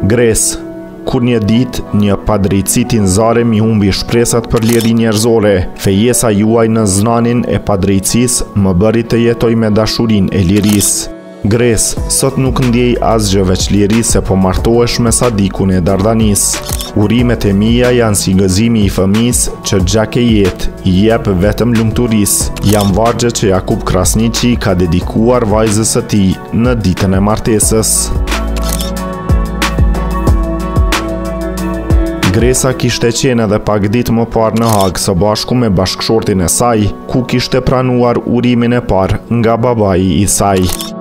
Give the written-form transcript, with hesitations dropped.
Gres. Kur një ditë, një padrejtësi tinzare mi humbi shpresat për liri njerëzore. Fejesa juaj në znanin e padrejtësisë më bëri të jetoj me dashurin e lirisë. Gres, sot nuk ndjej asgjë veç lirisë se po martohesh me Sadikun e Dardanisë. Urimet e mia janë si gëzimi i fëmisë që gjak e jetë i jep vetëm lumturisë. Jam vargje që Jakub Krasniqi ka dedikuar vajzës së tij në ditën e martesës. Gresa kishte qenë edhe pak ditë më parë në Hag së bashku me bashkëshortin e saj, ku kishte pranuar urimin e parë nga babai i saj.